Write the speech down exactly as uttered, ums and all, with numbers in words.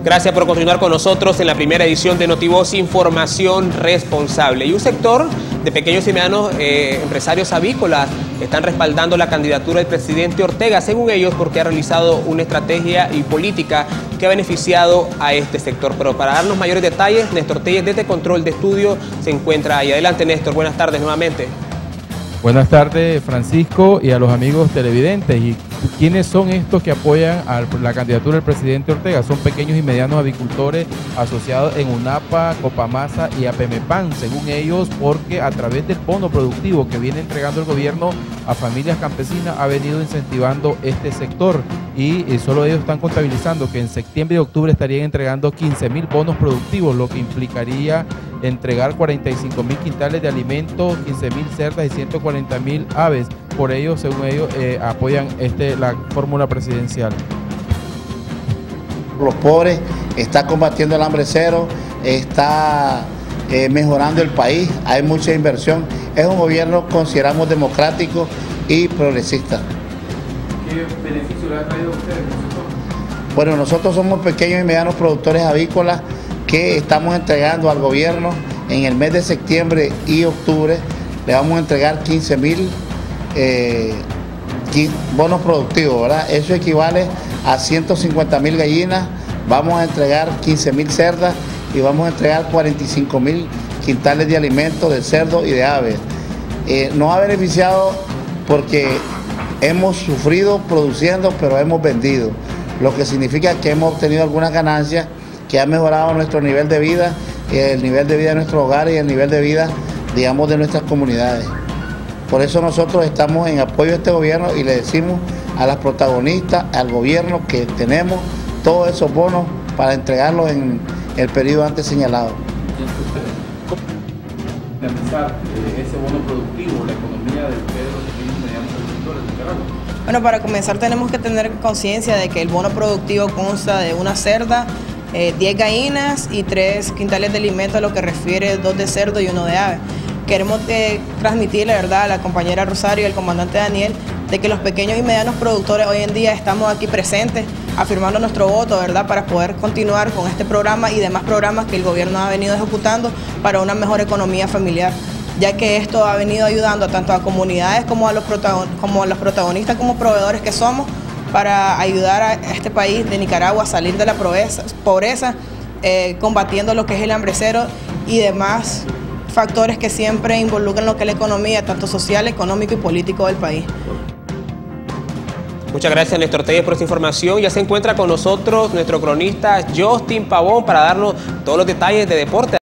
Gracias por continuar con nosotros en la primera edición de Notivoz, Información Responsable. Y un sector de pequeños y medianos eh, empresarios avícolas están respaldando la candidatura del presidente Ortega, según ellos, porque ha realizado una estrategia y política que ha beneficiado a este sector. Pero para darnos mayores detalles, Néstor Telles, desde Control de Estudio, se encuentra ahí. Adelante, Néstor, buenas tardes nuevamente. Buenas tardes, Francisco, y a los amigos televidentes. ¿Y quiénes son estos que apoyan a la candidatura del presidente Ortega? Son pequeños y medianos avicultores asociados en UNAPA, Copamasa y APEMEPAN, según ellos, porque a través del bono productivo que viene entregando el gobierno a familias campesinas ha venido incentivando este sector, y, y solo ellos están contabilizando que en septiembre y octubre estarían entregando quince mil bonos productivos, lo que implicaría entregar cuarenta y cinco mil quintales de alimentos, quince mil cerdas y ciento cuarenta mil aves. Por ello, según ellos, eh, apoyan este, la fórmula presidencial. Los pobres, está combatiendo el hambre cero, está eh, mejorando el país, hay mucha inversión. Es un gobierno, consideramos, democrático y progresista. ¿Qué beneficio le ha traído a ustedes? Bueno, nosotros somos pequeños y medianos productores avícolas que estamos entregando al gobierno en el mes de septiembre y octubre. Le vamos a entregar quince mil eh, bonos productivos, ¿verdad? Eso equivale a ciento cincuenta mil gallinas, vamos a entregar quince mil cerdas y vamos a entregar cuarenta y cinco mil quintales de alimentos de cerdo y de aves. Eh, nos ha beneficiado porque hemos sufrido produciendo, pero hemos vendido, lo que significa que hemos obtenido algunas ganancias que ha mejorado nuestro nivel de vida, el nivel de vida de nuestros hogares y el nivel de vida, digamos, de nuestras comunidades. Por eso nosotros estamos en apoyo a este gobierno y le decimos a las protagonistas, al gobierno, que tenemos todos esos bonos para entregarlos en el periodo antes señalado. Analizar eh, ese bono productivo, la economía de ustedes, los pequeños y medianos agricultores de Nicaragua. Bueno, para comenzar tenemos que tener conciencia de que el bono productivo consta de una cerda, eh, diez gallinas y tres quintales de alimentos, a lo que refiere dos de cerdo y uno de ave. Queremos eh, transmitirle, ¿verdad?, a la compañera Rosario y al comandante Daniel, de que los pequeños y medianos productores hoy en día estamos aquí presentes, afirmando nuestro voto, ¿verdad?, para poder continuar con este programa y demás programas que el gobierno ha venido ejecutando para una mejor economía familiar, ya que esto ha venido ayudando tanto a comunidades como a los, protagon como a los protagonistas, como proveedores que somos, para ayudar a este país de Nicaragua a salir de la pobreza, pobreza eh, combatiendo lo que es el hambre cero y demás factores que siempre involucran lo que es la economía, tanto social, económico y político del país. Muchas gracias, Néstor Telles, por esta información. Ya se encuentra con nosotros nuestro cronista Justin Pavón para darnos todos los detalles de deporte.